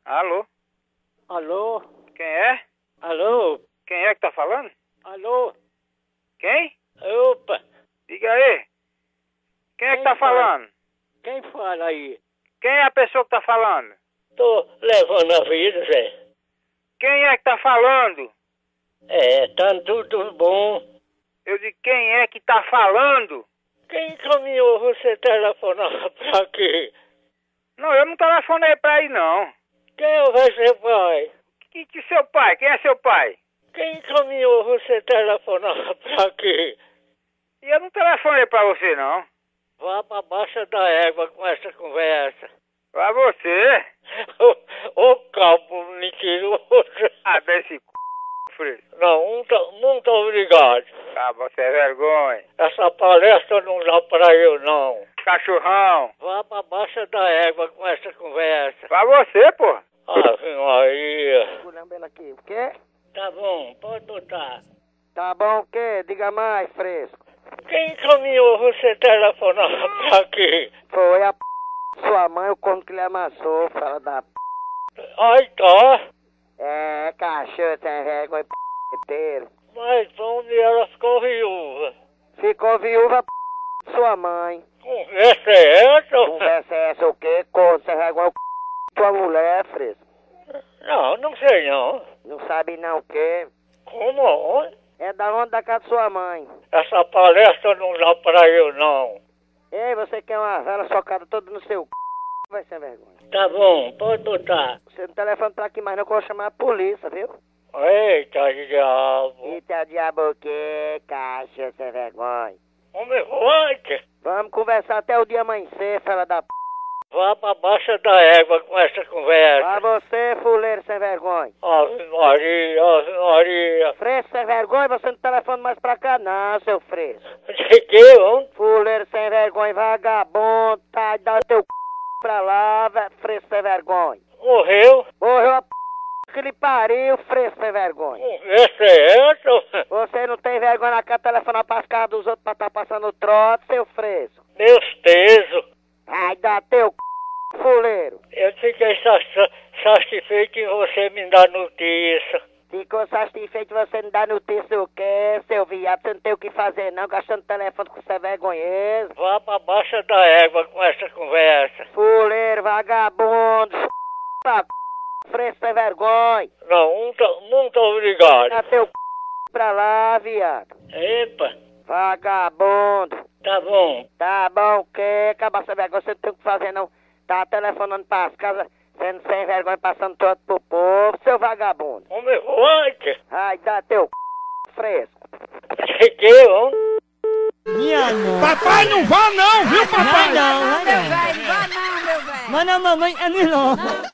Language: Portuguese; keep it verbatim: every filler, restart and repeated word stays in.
Alô? Alô? Quem é? Alô? Quem é que tá falando? Alô? Quem? Opa! Diga aí. Quem é que Quem tá fala? falando? Quem fala aí? Quem é a pessoa que tá falando? Tô levando a vida, Zé. Quem é que tá falando? É, tá tudo bom. Eu digo, quem é que tá falando? Quem encaminhou você telefonar pra quê? Não, eu não telefonei pra aí, não. Quem é o seu pai? Que, que seu pai? Quem é seu pai? Quem encaminhou você telefonar pra quê? E eu não telefonei pra você, não. Vá pra baixa da égua com essa conversa. Pra você? Ô, ô cabo mentiroso. Ah, desse c... fresco. Não, muito, muito obrigado. Ah, você é vergonha. Essa palestra não dá pra eu, não. Cachorrão. Vá pra baixa da égua com essa conversa. Pra você, pô. Ave Maria. Culhamba ela aqui. O quê? Tá bom, pode botar. Tá bom o quê? Diga mais, fresco. Quem encaminhou você telefonar pra quê? Foi a p... sua mãe, o corno que lhe amassou, fala da p... Ai, tá. É, cachorro sem vergonha, p... inteiro. Mas onde ela ficou viúva? Ficou viúva, p... sua mãe. Conversa é essa? Conversa é essa o quê? Corno sem vergonha, o c... tua mulher, fresco. Não, não sei não. Não sabe não o quê? Como? É da onde da casa de sua mãe. Essa palestra não dá pra eu, não. Ei, você quer uma vela socada toda no seu c... vai sem vergonha. Tá bom, pode botar. Você não telefona pra aqui mais não que eu vou chamar a polícia, viu? Eita, diabo. Eita, diabo o quê, cachorro sem vergonha? Homem, vai. Vamos conversar até o dia amanhecer, fela da p... Vá pra baixa da égua com essa conversa. Pra você, fuleiro sem vergonha. Ave Maria, Ave Maria. Fresco sem vergonha, você não telefona mais pra cá não, seu fresco. De que, homem? Fuleiro sem vergonha, vagabundo, tá, dá teu c... pra lá, ve- fresco sem vergonha. Morreu? Morreu a p... que lhe pariu, fresco sem vergonha. Conversa é essa? Você não tem vergonha na cara de telefonar pras casas dos outros pra tá passando trote, seu fresco. Meus tesos. Ai, dá teu c... fuleiro. Eu fiquei sa- sa- satisfeito em você me dar notícia. Ficou satisfeito você não dá notícia o quê, seu viado? Você não tem o que fazer não, gastando telefone com você vergonhoso. Vá pra baixa da égua com essa conversa. Fuleiro, vagabundo, f... pra c... fresco sem vergonha. Não, muito, muito obrigado. Dá teu c... pra lá, viado. Epa, Vagabundo. tá bom. Tá bom o quê? Acaba sem vergonha, você não tem o que fazer não. Tá telefonando pras casas, sendo sem vergonha, passando todo pro povo, seu vagabundo. Homem, vai. Ai, dá teu c... fresco. De que, homem? Minha nossa. Papai, não vá não, viu, papai? Vai não, vai Meu não. velho, vá não, meu velho. Mas a mamãe é melhor.